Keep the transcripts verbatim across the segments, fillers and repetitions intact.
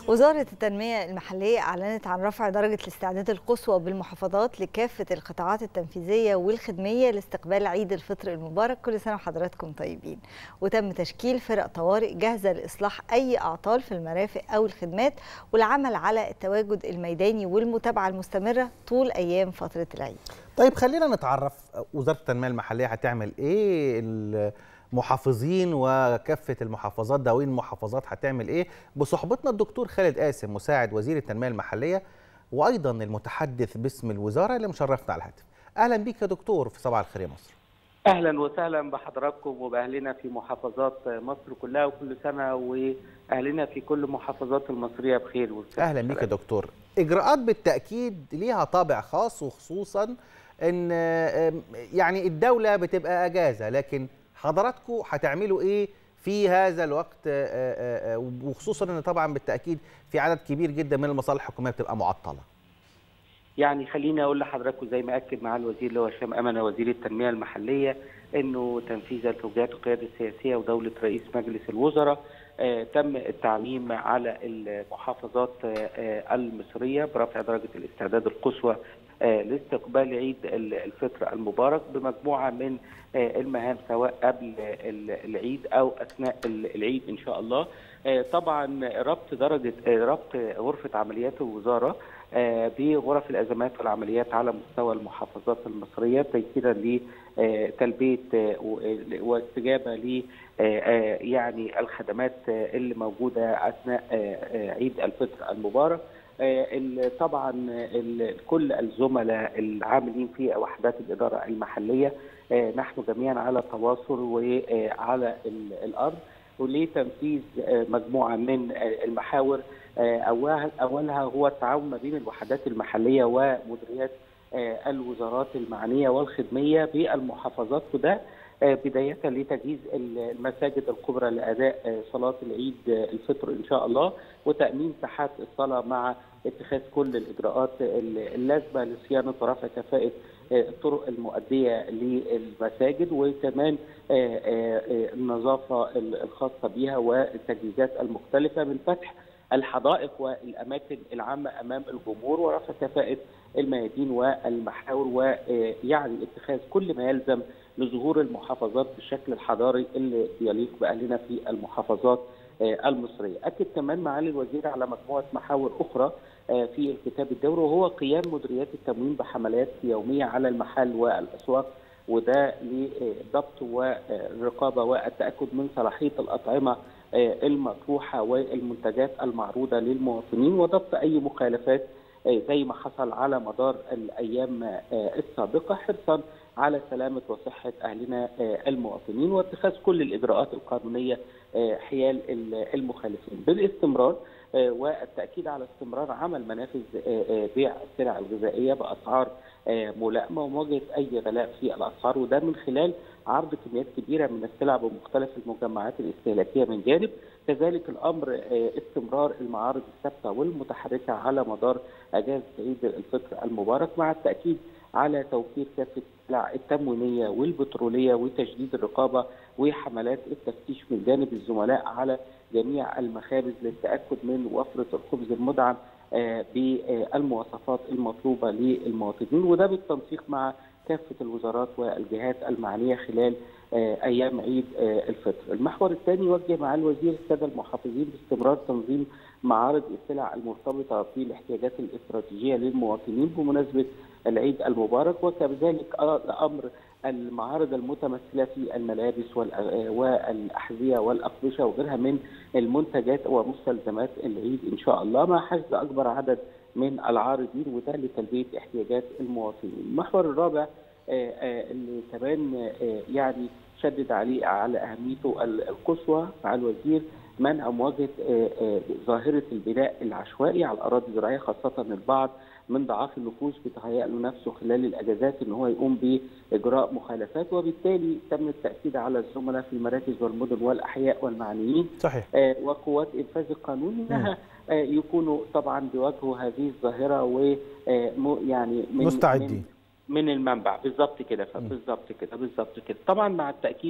وزارة التنمية المحلية أعلنت عن رفع درجة الاستعداد القصوى بالمحافظات لكافة القطاعات التنفيذية والخدمية لاستقبال عيد الفطر المبارك. كل سنة وحضراتكم طيبين. وتم تشكيل فرق طوارئ جاهزة لإصلاح أي أعطال في المرافق أو الخدمات والعمل على التواجد الميداني والمتابعة المستمرة طول أيام فترة العيد. طيب خلينا نتعرف وزارة التنمية المحلية هتعمل إيه، المحافظين وكافة المحافظات دواوين المحافظات هتعمل إيه، بصحبتنا الدكتور خالد قاسم مساعد وزير التنمية المحلية وأيضا المتحدث باسم الوزارة اللي مشرفنا على الهاتف. أهلا بيك يا دكتور في صباح الخير يا مصر. أهلا وسهلا بحضراتكم وبأهلنا في محافظات مصر كلها، وكل سنة وأهلنا في كل محافظات المصرية بخير. أهلا بيك يا دكتور. إجراءات بالتأكيد ليها طابع خاص، وخصوصا أن يعني الدولة بتبقى أجازة، لكن حضراتكم هتعملوا إيه في هذا الوقت، وخصوصا أن طبعا بالتأكيد في عدد كبير جدا من المصالح الحكومية بتبقى معطلة. يعني خليني اقول لحضراتكم زي ما اكد مع الوزير اللي هو هشام امنه وزير التنميه المحليه انه تنفيذ توجيهات القياده السياسيه ودوله رئيس مجلس الوزراء آه تم التعميم على المحافظات آه المصريه برفع درجه الاستعداد القصوى آه لاستقبال عيد الفطر المبارك بمجموعه من آه المهام سواء قبل العيد او اثناء العيد ان شاء الله. آه طبعا ربط درجه آه ربط غرفه عمليات الوزاره بغرف الازمات والعمليات على مستوى المحافظات المصريه تيسيرا لتلبيه واستجابه ل يعني الخدمات اللي موجوده اثناء عيد الفطر المبارك. طبعا كل الزملاء العاملين في وحدات الاداره المحليه نحن جميعا على تواصل وعلى الارض ولتنفيذ مجموعه من المحاور. أولها هو التعاون ما بين الوحدات المحلية ومديريات الوزارات المعنية والخدمية بالمحافظات، وده بداية لتجهيز المساجد الكبرى لأداء صلاة العيد الفطر إن شاء الله، وتأمين ساحات الصلاة مع اتخاذ كل الإجراءات اللازمة لصيانة ورفع كفاءة الطرق المؤدية للمساجد، وكمان النظافة الخاصة بها والتجهيزات المختلفة من فتح الحدائق والاماكن العامه امام الجمهور ورفع كفاءه الميادين والمحاور، ويعني اتخاذ كل ما يلزم لظهور المحافظات بالشكل الحضاري اللي يليق باهلنا في المحافظات المصريه. اكد كمان معالي الوزير على مجموعه محاور اخرى في الكتاب الدوري، وهو قيام مديريات التموين بحملات يوميه على المحال والاسواق، وده لضبط والرقابه والتاكد من صلاحيه الاطعمه المطروحه والمنتجات المعروضه للمواطنين، وضبط اي مخالفات زي ما حصل على مدار الايام السابقه، حرصا على سلامه وصحه اهلنا المواطنين، واتخاذ كل الاجراءات القانونيه حيال المخالفين. بالاستمرار والتاكيد على استمرار عمل منافذ بيع السلع الغذائيه باسعار ملائمه ومواجهه اي غلاء في الاسعار، وده من خلال عرض كميات كبيره من السلع بمختلف المجمعات الاستهلاكيه من جانب، كذلك الامر استمرار المعارض الثابته والمتحركه على مدار اجازه عيد الفطر المبارك، مع التاكيد على توفير كافه السلع التموينيه والبتروليه وتشديد الرقابه وحملات التفتيش من جانب الزملاء على جميع المخابز للتاكد من وفره الخبز المدعم بالمواصفات المطلوبه للمواطنين، وده بالتنسيق مع كافه الوزارات والجهات المعنيه خلال ايام عيد الفطر. المحور الثاني وجه معالي الوزير الساده المحافظين باستمرار تنظيم معارض السلع المرتبطه بالاحتياجات الاستراتيجيه للمواطنين بمناسبه العيد المبارك، وكذلك امر المعارض المتمثله في الملابس والاحذيه والاقمشه وغيرها من المنتجات ومستلزمات العيد ان شاء الله، مع حشد اكبر عدد من العارضين، وده لتلبيه احتياجات المواطنين. المحور الرابع اللي كمان يعني شدد عليه على اهميته القصوى مع الوزير منع مواجهه ظاهره البناء العشوائي على الاراضي الزراعيه، خاصه البعض من ضعاف النفوس بيتهيأ له نفسه خلال الاجازات ان هو يقوم باجراء مخالفات، وبالتالي تم التاكيد على الزملاء في المراكز والمدن والاحياء والمعنيين صحيح وقوات انفاذ القانون انها يكونوا طبعا بيواجهوا هذه الظاهره ويعني من مستعدين من المنبع بالظبط كده بالظبط كده بالظبط كده طبعا مع التاكيد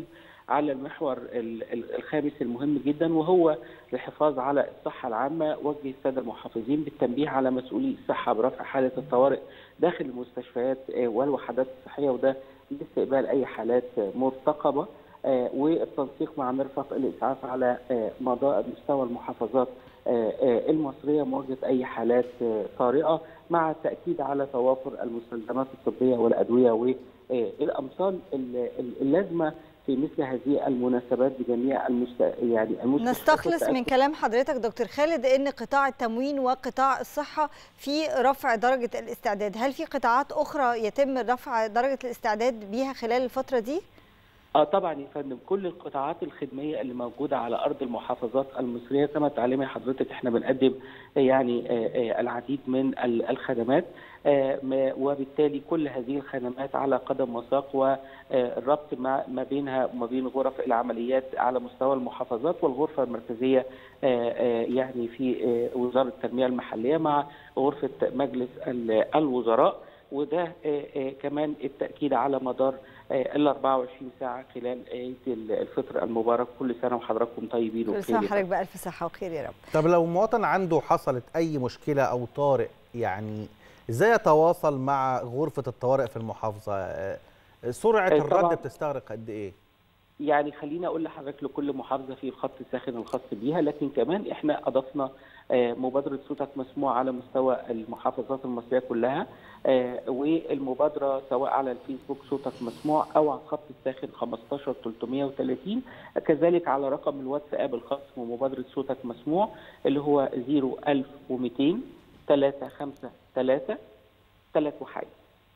على المحور الخامس المهم جدا، وهو الحفاظ على الصحة العامة. وجه السادة المحافظين بالتنبيه على مسؤولي الصحة برفع حالة الطوارئ داخل المستشفيات والوحدات الصحية، وده لاستقبال أي حالات مرتقبة، والتنسيق مع مرفق الإسعاف على مستوى المحافظات المصرية مواجهة أي حالات طارئة، مع التأكيد على توافر المستلزمات الطبية والأدوية والأمصال اللازمة في مثل هذه المناسبات بجميع المست... يعني المستشفيات. نستخلص من كلام حضرتك دكتور خالد ان قطاع التموين وقطاع الصحة في رفع درجة الاستعداد، هل في قطاعات أخرى يتم رفع درجة الاستعداد بيها خلال الفترة دي؟ اه طبعا يا فندم، كل القطاعات الخدميه اللي موجوده على ارض المحافظات المصريه كما تعلمي حضرتك احنا بنقدم يعني العديد من الخدمات، وبالتالي كل هذه الخدمات على قدم وساق، والربط ما بينها وما بين غرف العمليات على مستوى المحافظات والغرفه المركزيه يعني في وزاره التنميه المحليه مع غرفه مجلس الوزراء، وده كمان التاكيد على مدار ال أربعة وعشرين ساعة خلال عيد الفطر المبارك. كل سنة وحضراتكم طيبين وبخير. كل سنة وحضرتك بألف صحة وخير يا رب. طب لو مواطن عنده حصلت أي مشكلة أو طارئ، يعني إزاي يتواصل مع غرفة الطوارئ في المحافظة؟ سرعة الرد بتستغرق قد إيه؟ يعني خليني اقول لحضرتك لكل محافظه في الخط الساخن الخاص بيها، لكن كمان احنا اضفنا مبادره صوتك مسموع على مستوى المحافظات المصريه كلها، والمبادره سواء على الفيسبوك صوتك مسموع او على الخط الساخن خمستاشر تلتمية وتلاتين، كذلك على رقم الواتساب الخاص بمبادره صوتك مسموع اللي هو صفر ألف ومئتين تلاتة خمسة تلاتة تلاتة وحاجة.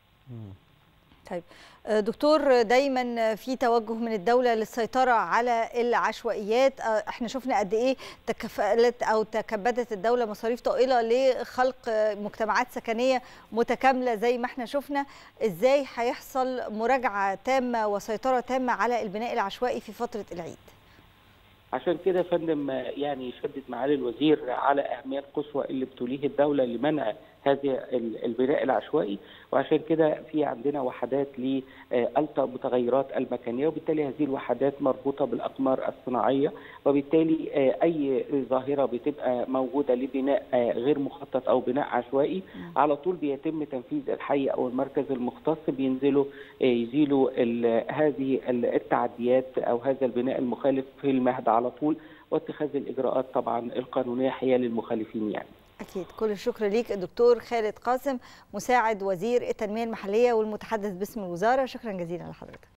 طيب دكتور، دايما في توجه من الدولة للسيطرة على العشوائيات، احنا شفنا قد ايه تكفلت او تكبدت الدولة مصاريف طائلة لخلق مجتمعات سكنية متكاملة زي ما احنا شفنا، ازاي هيحصل مراجعة تامة وسيطرة تامة على البناء العشوائي في فترة العيد؟ عشان كده يا فندم يعني شدد معالي الوزير على اهميه قصوى اللي بتوليه الدوله لمنع هذا البناء العشوائي، وعشان كده في عندنا وحدات للمتغيرات المكانيه، وبالتالي هذه الوحدات مربوطه بالاقمار الصناعيه، وبالتالي اي ظاهره بتبقى موجوده لبناء غير مخطط او بناء عشوائي على طول بيتم تنفيذ الحي او المركز المختص بينزلوا يزيلوا هذه التعديات او هذا البناء المخالف في المهد على طول، واتخاذ الاجراءات طبعا القانونيه حيال المخالفين. يعني أكيد. كل الشكر ليك الدكتور خالد قاسم، مساعد وزير التنمية المحلية والمتحدث باسم الوزارة، شكرا جزيلا لحضرتك.